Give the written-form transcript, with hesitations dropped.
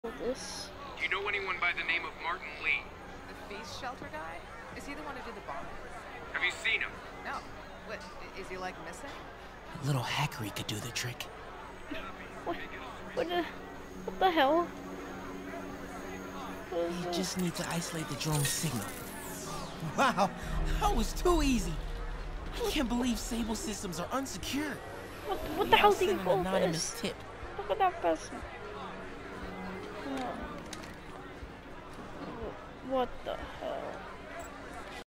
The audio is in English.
This. Do you know anyone by the name of Martin Lee? The feast shelter guy? Is he the one who did the bombing? Have you seen him? No. What, is he like missing? A little hackery could do the trick. What the hell? You just need to isolate the drone signal. Wow, that was too easy. I can't believe Sable systems are unsecured. What the hell do you Send an call anonymous this? tip. Look at that person. What the hell?